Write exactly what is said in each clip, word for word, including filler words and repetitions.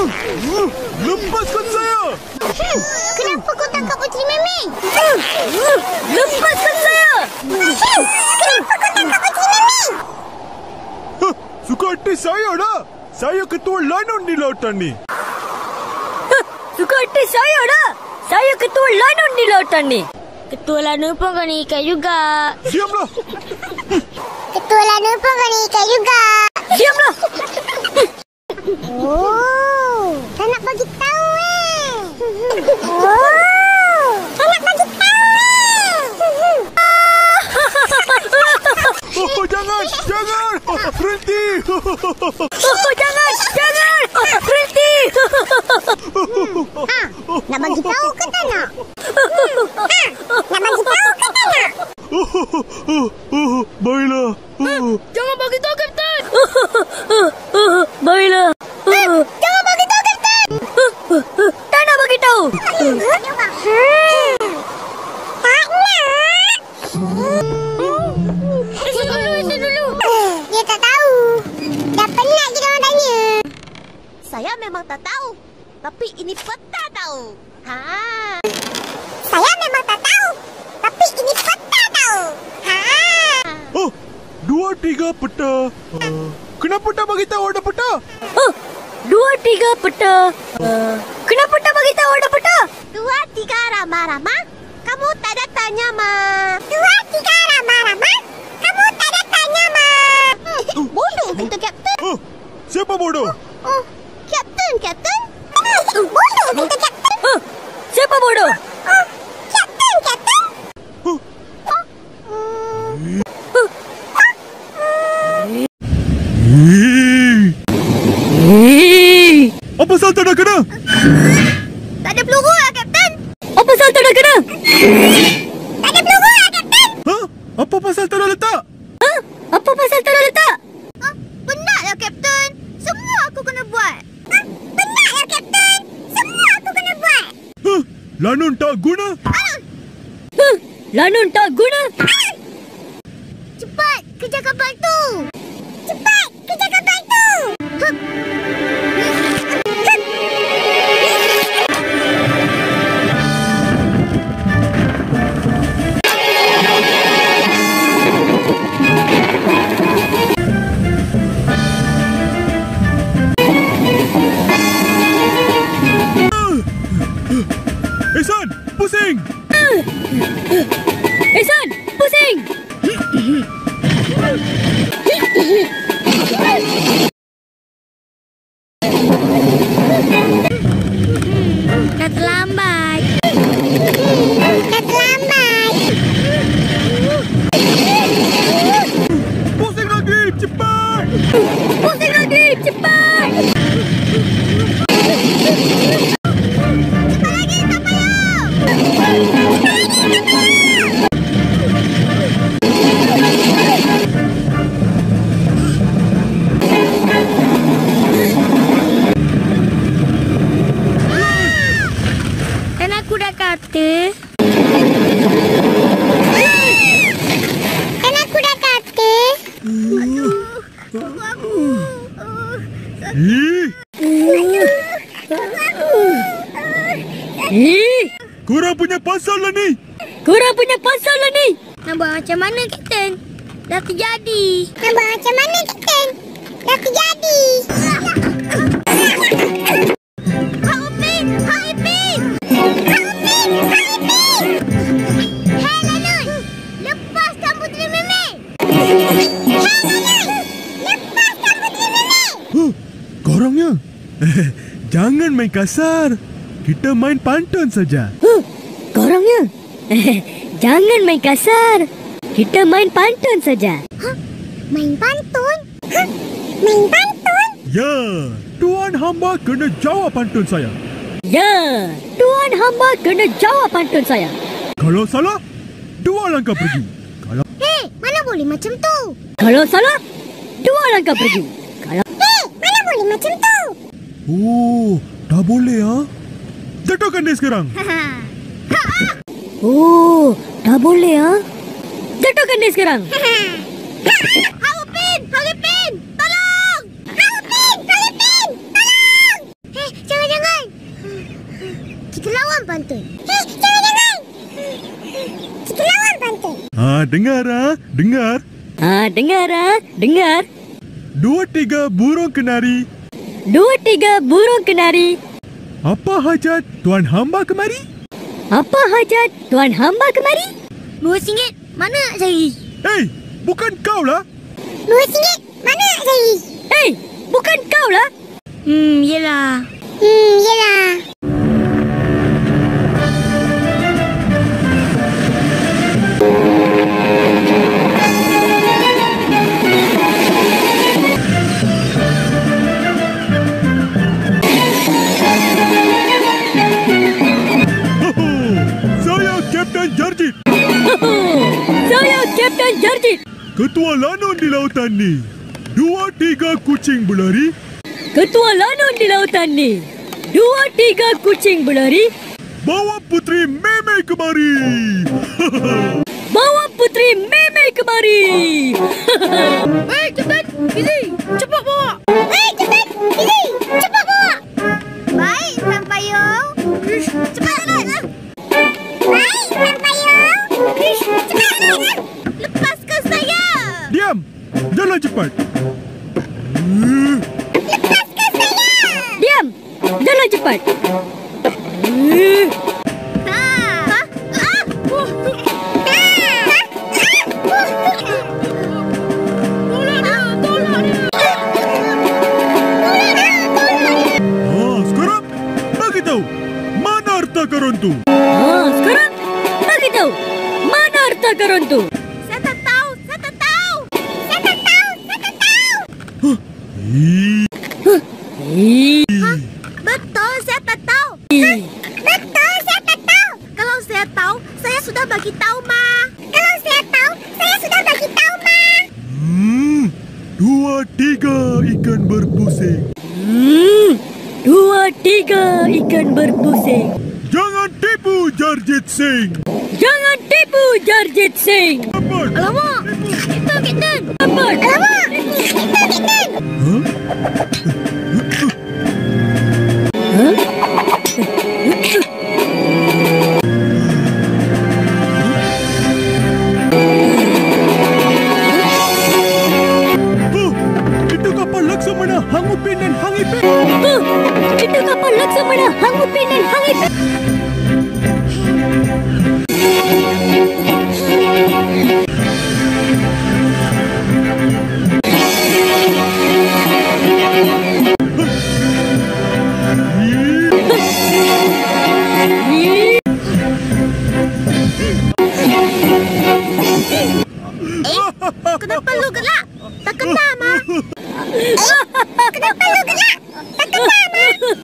Lepaskan saya! Hmm, kenapa kau tangkap Puteri Memeng? Lepaskan saya! Hmm, kenapa kau tangkap Puteri Memeng? Hah, suka hati saya dah. Saya ketua lanun di lautan ni. Hah, suka hati saya dah. Saya ketua lanun di lautan ni. Ketua lanun pun kena ikat juga. Diamlah. Ketua lanun pun kena ikat juga. Diamlah. Oh, tak nak bagi tahu eh. Oh, tak nak bagi tahu eh. Oh, jangan, jangan. Berhenti. Oh, jangan, jangan. Berhenti. Ha, nak bagi tahu ke tak nak? Ha, nak bagi tahu ke tak nak? Baiklah. Jangan bagi tahu, Kapten. Baiklah. Jangan bagi tahu, Kapten. Tak nak bagi tahu. Hmm, tak nak. Esok dulu, esok dulu. Dia tak tahu. Dah penat kita orang tanya. Saya memang tak tahu. Tapi ini peta tahu. Ha. Saya memang tak tahu. Tapi ini peta tahu. Ha. Oh, dua tiga peta. Uh, kenapa tak bagi tahu ada peta? Oh, dua tiga peta. Uh, kenapa tak bagi tahu ada peta? Dua, tiga, Rama-Rama. Kamu tak ada tanya, Ma. Dua, tiga, Rama-Rama. Kamu tak ada tanya, Ma. Hmm, bodoh kita, Kapten. Oh, siapa bodoh? Oh, Kapten, Kapten. Bodoh kita, Kapten. Huh, siapa bodoh? Oh, Kapten, Kapten. Huh. Hei. Apa pasal tak nak kena? Tak ada peluru lah, Kapten. Apa pasal tak nak kena? Tak ada peluru lah, Kapten. Ha? Apa pasal tak nak letak? Ha? Apa pasal tak nak letak? Ah, penatlah, Kapten. Semua aku kena buat. Ah, penatlah, Kapten. Semua aku kena buat. Huh? Lanun tak guna? Huh, lanun tak guna. Cepat, kejar kapal tu. Cepat, kejar kapal tu. Hup. Ihsan, pusing! Ihsan, pusing! Dah terlambat. Dah terlambat. Pusing lagi, cepat! Pusing lagi, cepat! Kan aku dah kata. Kan aku dah kata. Ih, Eh, korang punya pasal lah ni! korang punya pasal lah ni. Nak buat macam mana, Kapten? Dah terjadi. Nak buat macam mana, Kapten? Dah terjadi. Hang Upin! Hang Ipin! Hang Upin! Hang Ipin! Hei, Lanun! Lepaskan Puteri Memeng! Hei, Lanun! Lepaskan Puteri Memeng! Huh, korangnya? Jangan main kasar. Kita main pantun saja. Huh, korangnya. Jangan main kasar. Kita main pantun saja. Hah? Main pantun? Hah? Main pantun? Ya, Tuan Hamba kena jawab pantun saya. Ya, Tuan Hamba kena jawab pantun saya. Kalau salah, dua langkah pergi. Kalau Hei, mana boleh macam tu? Kalau salah, dua langkah pergi. Kalau Hei, mana boleh macam tu? Oh, tak boleh ah. Jatuhkan dia sekarang. Oh, tak boleh ah. Jatuhkan dia sekarang. Hang Upin! Hang Ipin! Tolong! Hang Upin! Hang Ipin! Tolong! Hei, lawan pantun. Hei, jangan-jangan. Kita lawan pantun. Ah, dengar ah, dengar. Ah, dengar ah, dengar. Dua tiga burung kenari. Dua tiga burung kenari. Apa hajat tuan hamba kemari? Apa hajat tuan hamba kemari? Dua singgit, mana nak cari? Hei, bukan kau lah. Dua singgit, mana nak cari? Hei, bukan kau lah. Hmm, yelah. Hmm, yelah. Saya Kapten Jarjit. Saya Kapten Jarjit. Ketua lanon di lautan ni. Dua tiga kucing berlari. Ketua lanon di lautan ni. Dua tiga kucing berlari. Bawa Putri Meme kemari. Bawa Putri Meme kemari. Hei, cepat. Billy, cepat bawa. Hei, cepat. Billy, cepat bawa. Baik, Sang Payung. Cepat lah. Baik, Sang Payung. Cepat lah. Lepaskan saya. Diam. Jalan cepat. Lepaskan saya. Diam. Jalan cepat. Ha. Ha? Ah. Uh. Ha. Ha. Tolong dia, tolong dia. Ah, sekarang bagi tahu mana harta karun tu. Ah, sekarang bagi tahu mana harta karun tu. Saya tak tahu, saya tak tahu. Saya tak tahu, saya tak tahu. Ih, Eh, Betul, saya tak tahu. eh. Betul, saya tak tahu. Kalau saya tahu, saya sudah bagi tahu, Ma. Kalau saya tahu, saya sudah bagi tahu, Ma. hmm, dua tiga ikan berpusing. Hmm, dua tiga ikan berpusing. Jangan tipu Jarjit Singh. Jangan tipu Jarjit Singh. Cepat. Alamak, itu Kapten. Cepat. Alamak, itu Kapten. Huh? Huh? Oh, itu kapal Laksamana Hang Upin dan Hang Ipin. Oh, itu kapal Laksamana Hang Upin dan Hang Ipin. Kenapa lu gelak? Tak kena, Ma. Eh, kenapa lu gelak? Tak kena, Ma.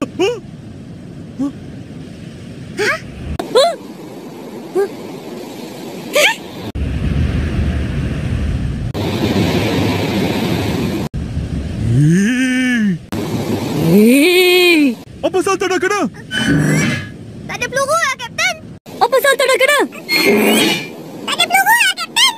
Ih, Eh, apa salah tak nak kena? Tak ada peluru lah, Kapten. apa salah tak nak kena?